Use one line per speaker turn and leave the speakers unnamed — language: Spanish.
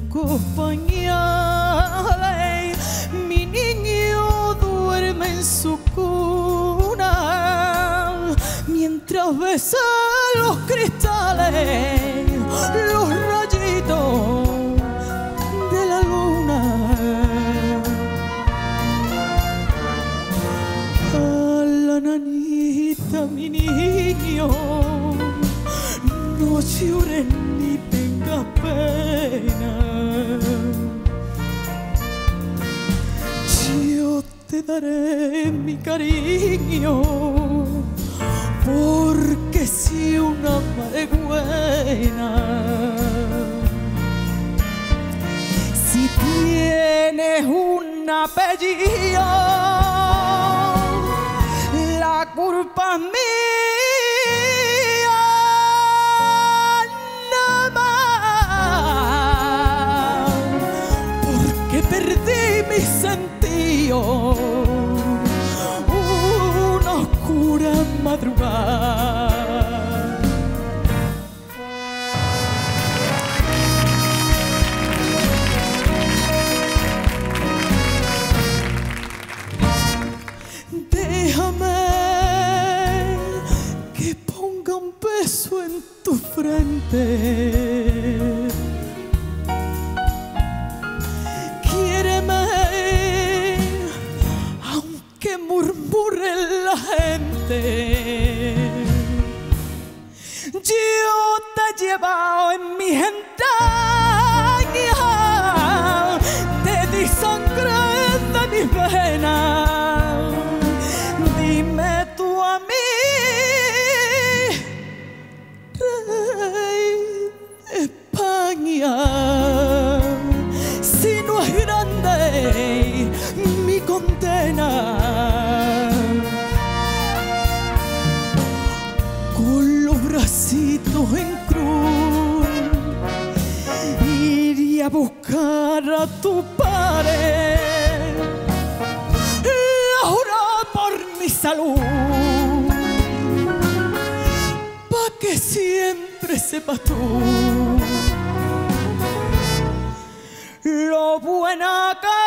blancos pañales, mi niño duerme en su cuna, mientras besa los cristales, los rayitos de la luna. A la nanita, mi niño, no llores ni tengas pena. Yo te daré mi cariño, porque si una madre buena. Si tienes un apellido, la culpa es mía. Perdí mi sentido una oscura madrugada. Déjame que ponga un beso en tu frente. Aunque murmure la gente, yo te he llevado en mis entrañas, te di sangre de mis venas. Dime tú a mí, rey de España, si no es grande mi condena. Con los bracitos en cruz iría a buscar a tu padre, ahora por mi salud, pa' que siempre sepas tú lo buena que